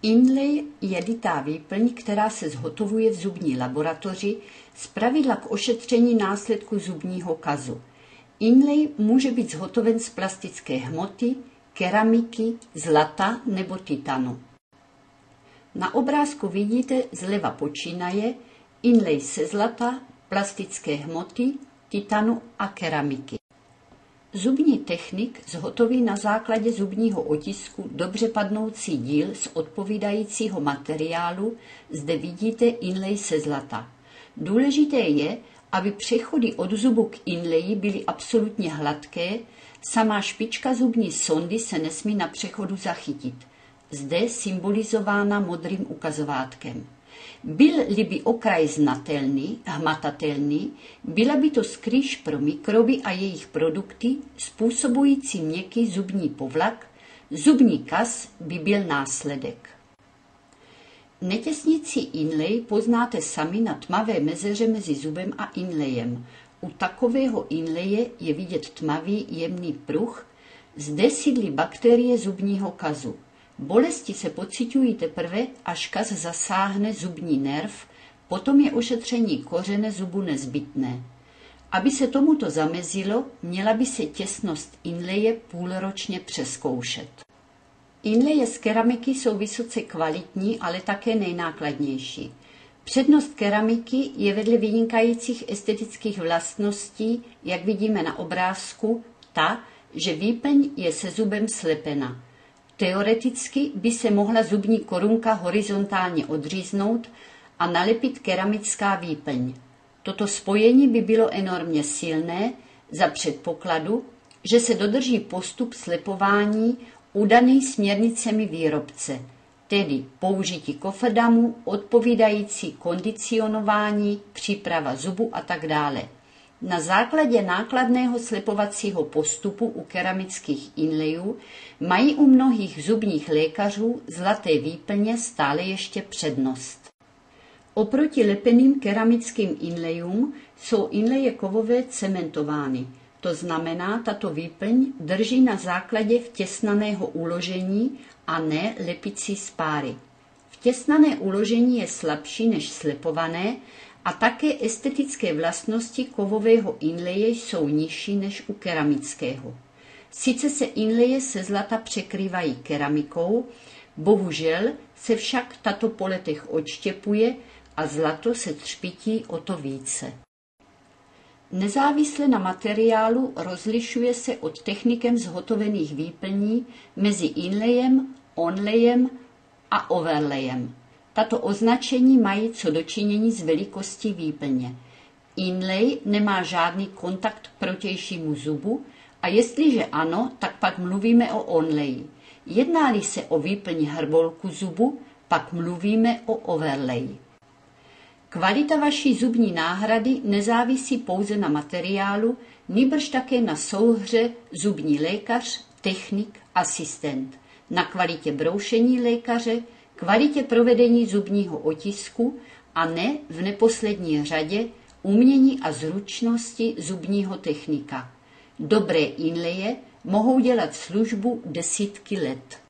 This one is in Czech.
Inlay je litá výplň, která se zhotovuje v zubní laboratoři, zpravidla k ošetření následku zubního kazu. Inlay může být zhotoven z plastické hmoty, keramiky, zlata nebo titanu. Na obrázku vidíte zleva počínaje inlay se zlata, plastické hmoty, titanu a keramiky. Zubní technik zhotoví na základě zubního otisku dobře padnoucí díl z odpovídajícího materiálu, zde vidíte inlay se zlata. Důležité je, aby přechody od zubu k inlayi byly absolutně hladké, samá špička zubní sondy se nesmí na přechodu zachytit, zde symbolizována modrým ukazovátkem. Byl-li by okraj znatelný, hmatatelný, byla by to skrýš pro mikroby a jejich produkty způsobující měkký zubní povlak, zubní kaz by byl následek. Netěsnicí inlay poznáte sami na tmavé mezeře mezi zubem a inlayem. U takového inlaye je vidět tmavý jemný pruh, zde sídlí bakterie zubního kazu. Bolesti se pociťují teprve, až kaz zasáhne zubní nerv, potom je ošetření kořene zubu nezbytné. Aby se tomuto zamezilo, měla by se těsnost inlaye půlročně přezkoušet. Inlaye z keramiky jsou vysoce kvalitní, ale také nejnákladnější. Přednost keramiky je vedle vynikajících estetických vlastností, jak vidíme na obrázku, ta, že výplň je se zubem slepena. Teoreticky by se mohla zubní korunka horizontálně odříznout a nalepit keramická výplň. Toto spojení by bylo enormně silné za předpokladu, že se dodrží postup slepování udaný směrnicemi výrobce, tedy použití koferdamu, odpovídající kondicionování, příprava zubu a tak dále. Na základě nákladného slepovacího postupu u keramických inlayů mají u mnohých zubních lékařů zlaté výplně stále ještě přednost. Oproti lepeným keramickým inlayům jsou inlaye kovové cementovány. To znamená, tato výplň drží na základě vtěsnaného uložení a ne lepicí spáry. Vtěsnané uložení je slabší než slepované a také estetické vlastnosti kovového inlaye jsou nižší než u keramického. Sice se inlaye se zlata překrývají keramikou, bohužel se však tato po letech odštěpuje a zlato se třpytí o to více. Nezávisle na materiálu rozlišuje se od technikem zhotovených výplní mezi inlayem, onlayem a overlayem. Tato označení mají co dočinění s velikostí výplně. Inlay nemá žádný kontakt k protějšímu zubu a jestliže ano, tak pak mluvíme o onlayi. Jedná-li se o výplň hrbolku zubu, pak mluvíme o overlayi. Kvalita vaší zubní náhrady nezávisí pouze na materiálu, nýbrž také na souhře zubní lékař, technik, asistent, na kvalitě broušení lékaře, kvalitě provedení zubního otisku a ne v neposlední řadě umění a zručnosti zubního technika. Dobré inlaye mohou dělat službu desítky let.